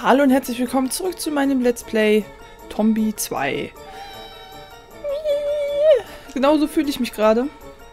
Hallo und herzlich willkommen zurück zu meinem Let's Play Tombi 2. Genauso fühle ich mich gerade.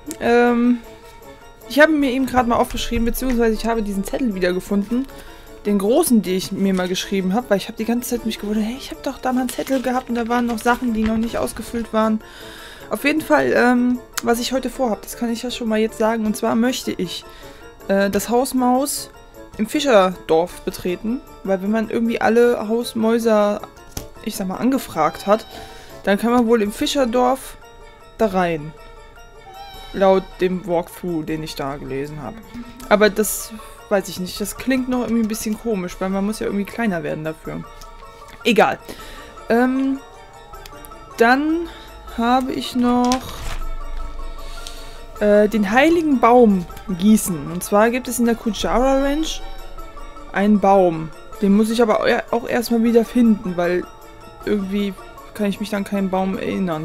Ich habe mir eben gerade mal aufgeschrieben, beziehungsweise ich habe diesen Zettel wiedergefunden. Den großen, den ich mir mal geschrieben habe, weil ich habe die ganze Zeit mich gewundert, hey, ich habe doch da mal einen Zettel gehabt und da waren noch Sachen, die noch nicht ausgefüllt waren. Auf jeden Fall, was ich heute vorhabe, das kann ich ja schon mal jetzt sagen. Und zwar möchte ich das Haus Maus im Fischerdorf betreten, weil wenn man irgendwie alle Hausmäuser, ich sag mal, angefragt hat, dann kann man wohl im Fischerdorf da rein. Laut dem Walkthrough, den ich da gelesen habe. Aber das weiß ich nicht, das klingt noch irgendwie ein bisschen komisch, weil man muss ja irgendwie kleiner werden dafür. Egal. Dann habe ich noch den heiligen Baum gießen. Und zwar gibt es in der Kujara Ranch einen Baum. Den muss ich aber auch erstmal wieder finden, weil irgendwie kann ich mich dann keinen Baum erinnern.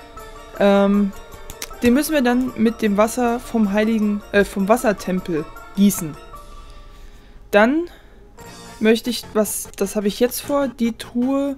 Den müssen wir dann mit dem Wasser vom vom Wassertempel gießen. Dann möchte ich, das habe ich jetzt vor, die Truhe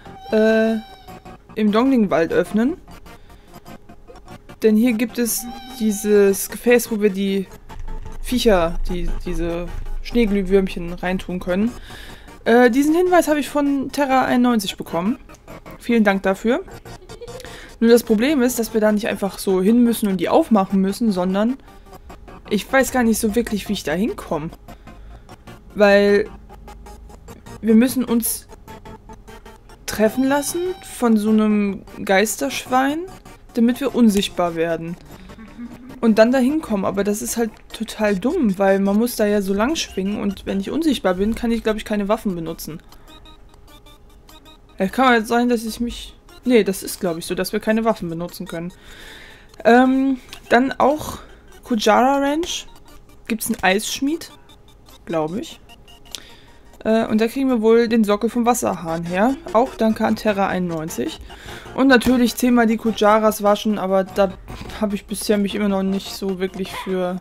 im Donglingwald öffnen. Denn hier gibt es dieses Gefäß, wo wir die Viecher, diese Schneeglühwürmchen reintun können. Diesen Hinweis habe ich von Terra91 bekommen. Vielen Dank dafür. Nur das Problem ist, dass wir da nicht einfach so hin müssen und die aufmachen müssen, sondern ich weiß gar nicht so wirklich, wie ich da hinkomme. Weil wir müssen uns treffen lassen von so einem Geisterschwein, damit wir unsichtbar werden. Und dann da hinkommen, aber das ist halt total dumm, weil man muss da ja so lang schwingen und wenn ich unsichtbar bin, kann ich, glaube ich, keine Waffen benutzen. Ja, kann halt sein, dass ich mich... Nee, das ist, glaube ich, so, dass wir keine Waffen benutzen können. Dann auch Kujara Ranch. Gibt es einen Eisschmied, glaube ich. Und da kriegen wir wohl den Sockel vom Wasserhahn her. Auch danke an Terra91. Und natürlich 10-mal die Kujaras waschen, aber da habe ich bisher mich immer noch nicht so wirklich für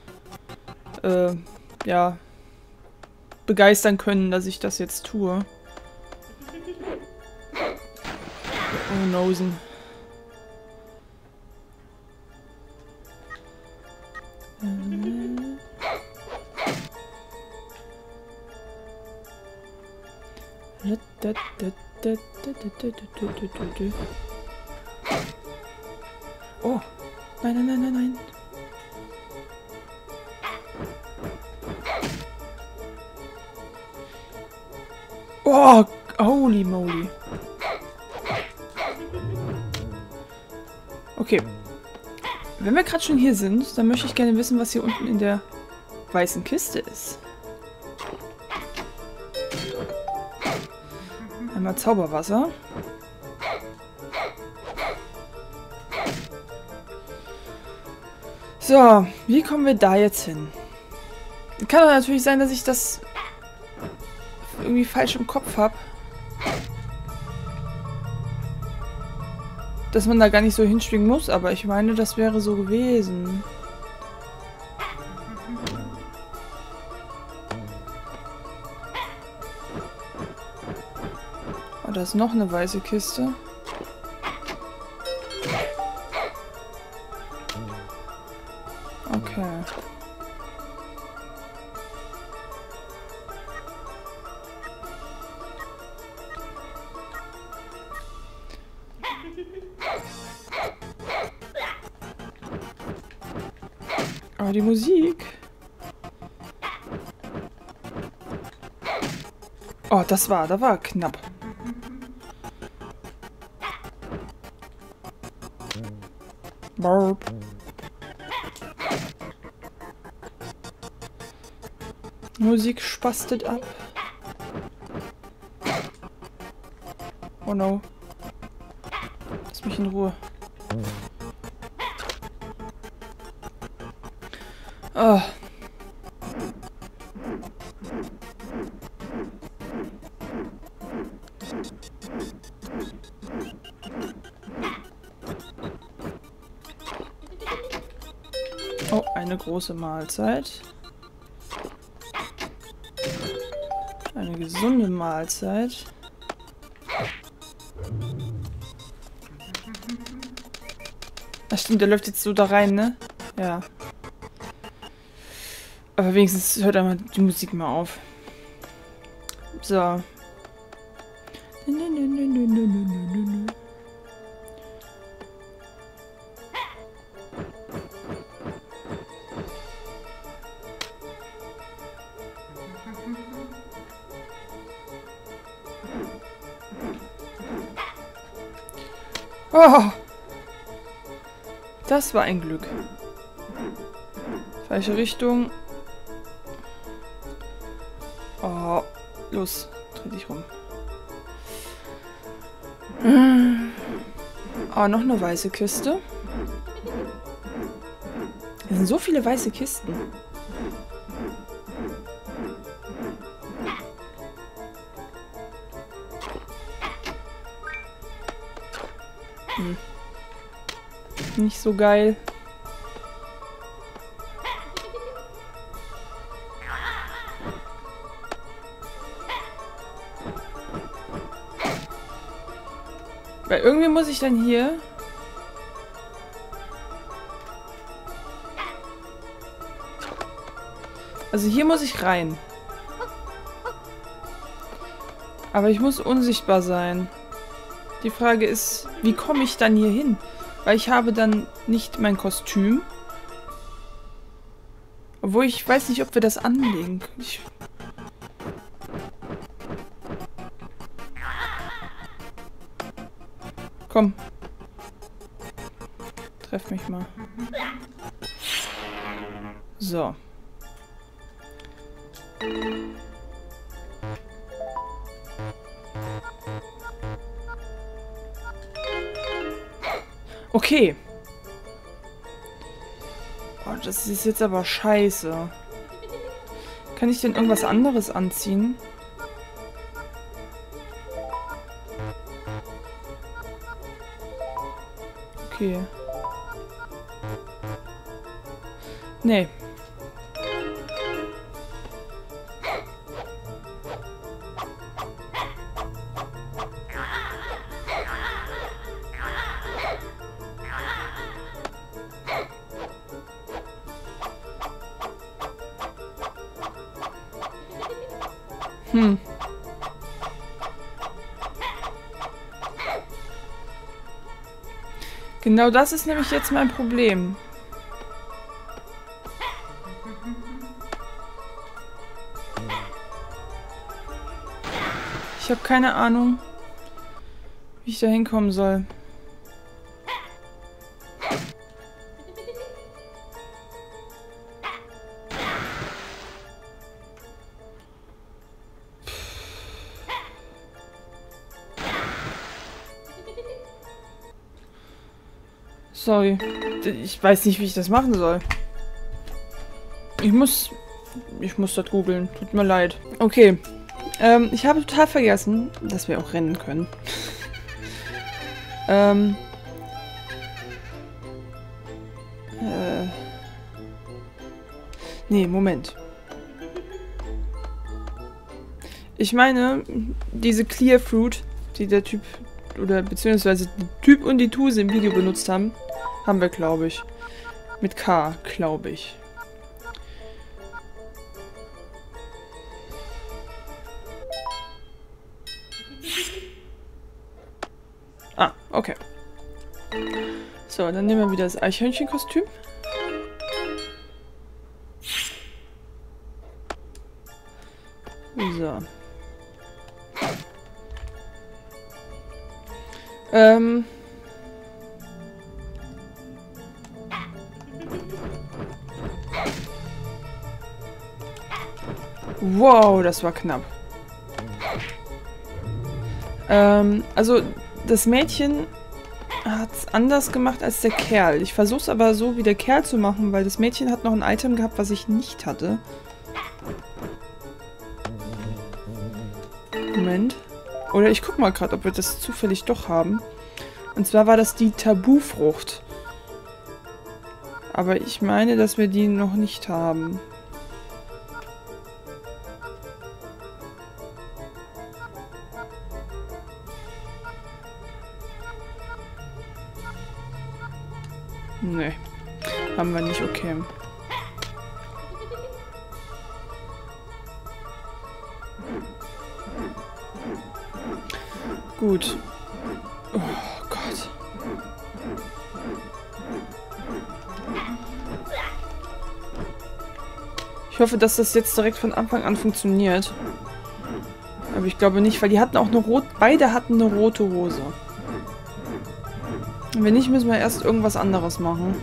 ja, begeistern können, dass ich das jetzt tue. Oh, Nosen. Oh, nein, nein, nein, nein, nein. Oh, holy moly. Okay. Wenn wir gerade schon hier sind, dann möchte ich gerne wissen, was hier unten in der weißen Kiste ist. Einmal Zauberwasser. So, wie kommen wir da jetzt hin? Kann doch natürlich sein, dass ich das irgendwie falsch im Kopf habe. Dass man da gar nicht so hinschwingen muss, aber ich meine, das wäre so gewesen. Oh, da ist noch eine weiße Kiste. Okay. Aber die Musik... Oh, da war knapp. Burp. Musik spastet ab. Oh no. Lass mich in Ruhe. Oh. Oh, eine große Mahlzeit. Eine gesunde Mahlzeit. Ach stimmt, der läuft jetzt so da rein, ne? Ja. Aber wenigstens hört einmal die Musik mal auf. So. Oh! Das war ein Glück. Falsche Richtung. Oh, los, dreh dich rum. Oh, noch eine weiße Kiste. Hier sind so viele weiße Kisten. Nicht so geil. Weil irgendwie muss ich dann hier... Also hier muss ich rein. Aber ich muss unsichtbar sein. Die Frage ist, wie komme ich dann hier hin? Weil ich habe dann nicht mein Kostüm. Obwohl ich weiß nicht, ob wir das anlegen. Komm. Treff mich mal. So. Okay. Oh, das ist jetzt aber scheiße. Kann ich denn irgendwas anderes anziehen? Okay. Nee. Genau das ist nämlich jetzt mein Problem. Ich habe keine Ahnung, wie ich da hinkommen soll. Sorry. Ich weiß nicht, wie ich das machen soll. Ich muss das googeln. Tut mir leid. Okay. Ich habe total vergessen, dass wir auch rennen können. Nee, Moment. Ich meine, diese Clear Fruit, die der Typ, oder beziehungsweise der Typ und die Tuse im Video benutzt haben, haben wir, glaube ich. Mit K, glaube ich. Ah, okay. So, dann nehmen wir wieder das Eichhörnchenkostüm. So. Wow, das war knapp. Also, das Mädchen hat es anders gemacht als der Kerl. Ich versuche es aber so wie der Kerl zu machen, weil das Mädchen hat noch ein Item gehabt, was ich nicht hatte. Moment. Oder ich guck mal gerade, ob wir das zufällig doch haben. Und zwar war das die Tabufrucht. Aber ich meine, dass wir die noch nicht haben. Nee. Haben wir nicht, okay. Gut. Oh Gott. Ich hoffe, dass das jetzt direkt von Anfang an funktioniert. Aber ich glaube nicht, weil die hatten auch eine rote... Beide hatten eine rote Hose. Und wenn nicht, müssen wir erst irgendwas anderes machen.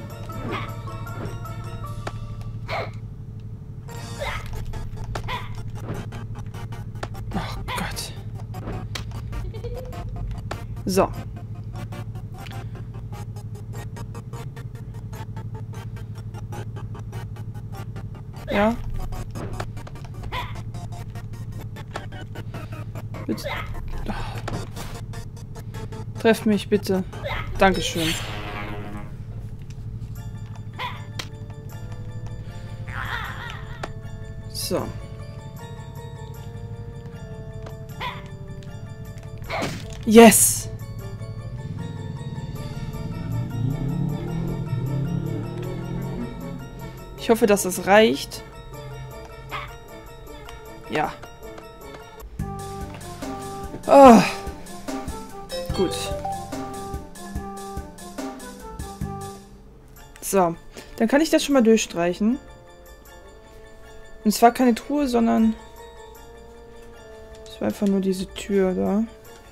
Oh Gott. So. Ja. Bitte. Treff mich bitte. Dankeschön. So. Yes! Ich hoffe, dass das reicht. Ja. Oh. Gut. So. Dann kann ich das schon mal durchstreichen. Und zwar keine Truhe, sondern... Es war einfach nur diese Tür da.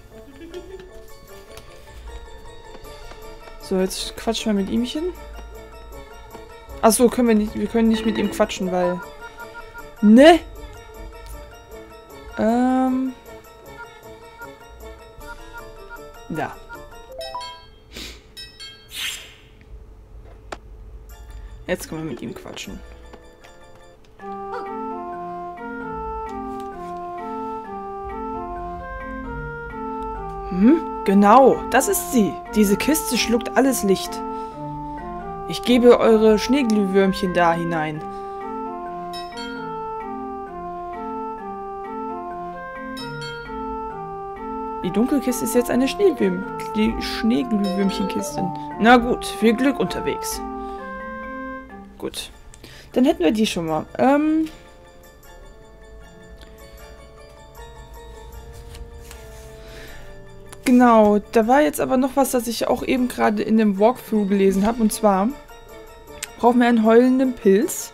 So, jetzt quatschen wir mit ihmchen. Achso, können wir nicht. Wir können nicht mit ihm quatschen, weil... Ne? Ja. Jetzt können wir mit ihm quatschen. Genau, das ist sie. Diese Kiste schluckt alles Licht. Ich gebe eure Schneeglühwürmchen da hinein. Die Dunkelkiste ist jetzt eine Schneeglühwürmchenkiste. Na gut, viel Glück unterwegs. Gut. Dann hätten wir die schon mal. Genau, da war jetzt aber noch was, das ich auch eben gerade in dem Walkthrough gelesen habe. Und zwar brauchen wir einen heulenden Pilz.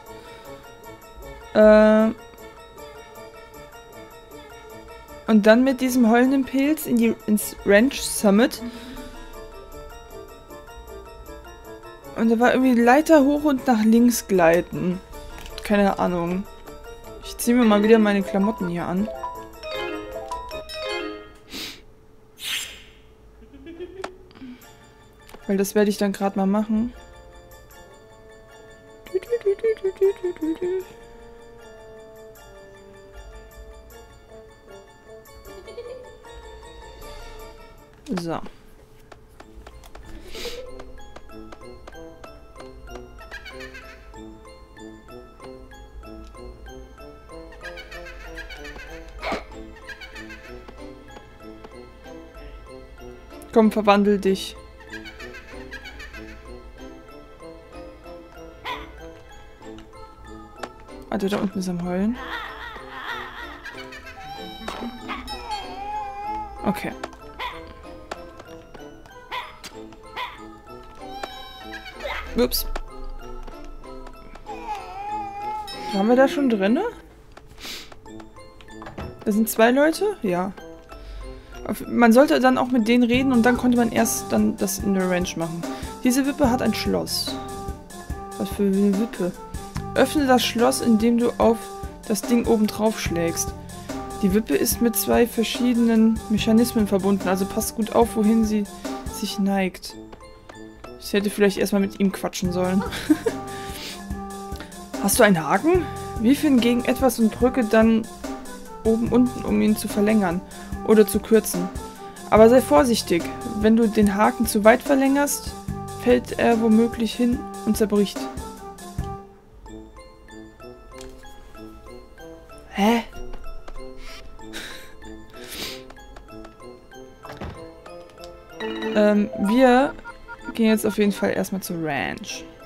Und dann mit diesem heulenden Pilz ins Ranch Summit. Und da war irgendwie Leiter hoch und nach links gleiten. Keine Ahnung. Ich ziehe mir mal wieder meine Klamotten hier an. Weil das werde ich dann gerade mal machen. So. Komm, verwandel dich. Warte, da unten ist am Heulen. Okay. Ups. Waren wir da schon drinne? Da sind 2 Leute? Ja. Man sollte dann auch mit denen reden und dann konnte man erst dann das in der Ranch machen. Diese Wippe hat ein Schloss. Was für eine Wippe? Öffne das Schloss, indem du auf das Ding oben drauf schlägst. Die Wippe ist mit 2 verschiedenen Mechanismen verbunden, also passt gut auf, wohin sie sich neigt. Ich hätte vielleicht erstmal mit ihm quatschen sollen. Hast du einen Haken? Wirf ihn gegen etwas und drücke dann oben unten, um ihn zu verlängern oder zu kürzen. Aber sei vorsichtig, wenn du den Haken zu weit verlängerst, fällt er womöglich hin und zerbricht. Hä? Wir gehen jetzt auf jeden Fall erstmal zur Ranch.